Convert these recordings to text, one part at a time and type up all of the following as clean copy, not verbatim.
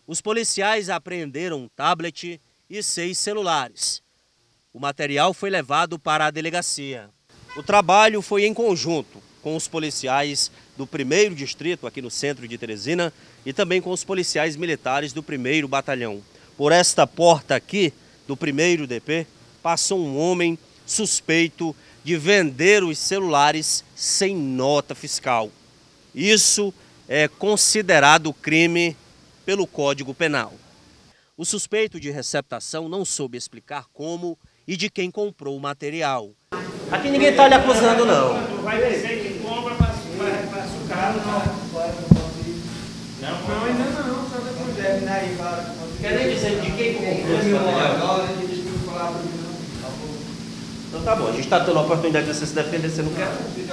Os policiais apreenderam um tablet e 6 celulares. O material foi levado para a delegacia. O trabalho foi em conjunto com os policiais do 1º Distrito, aqui no centro de Teresina, e também com os policiais militares do 1º Batalhão. Por esta porta aqui, do 1º DP, passou um homem suspeito de vender os celulares sem nota fiscal. Isso é considerado crime pelo Código Penal. O suspeito de receptação não soube explicar como e de quem comprou o material. Aqui ninguém está lhe acusando, não. Vai dizer que compra para açucar, não, ainda não, só depois deve, né? Quer nem dizer de quem comprou esse material? Então tá bom, a gente está tendo a oportunidade de você se defender, você não quer?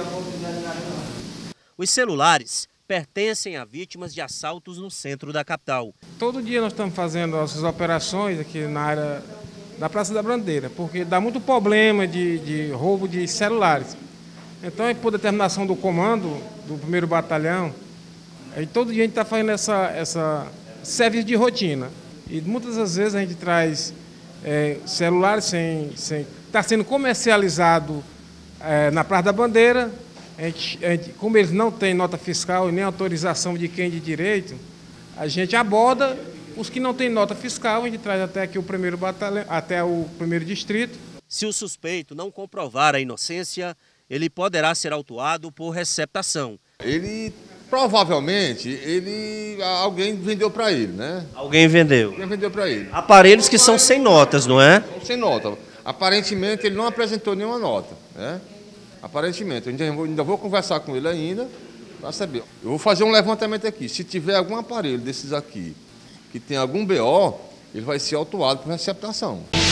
Os celulares pertencem a vítimas de assaltos no centro da capital. Todo dia nós estamos fazendo essas operações aqui na área da Praça da Bandeira, porque dá muito problema de roubo de celulares. Então, por determinação do comando do 1º Batalhão, todo dia a gente está fazendo essa serviço de rotina. E muitas das vezes a gente traz celulares está sendo comercializado na Praça da Bandeira. Como eles não têm nota fiscal e nem autorização de quem de direito, a gente aborda os que não têm nota fiscal, a gente traz até aqui o 1º Batalhão, até o 1º Distrito. Se o suspeito não comprovar a inocência, ele poderá ser autuado por receptação. Provavelmente, alguém vendeu para ele, né? Alguém vendeu? Alguém vendeu para ele. Aparelhos que são sem notas, não é? Sem nota. Aparentemente, ele não apresentou nenhuma nota, né? Aparentemente. Eu ainda vou conversar com ele ainda para saber. Eu vou fazer um levantamento aqui. Se tiver algum aparelho desses aqui que tem algum BO, ele vai ser autuado por receptação.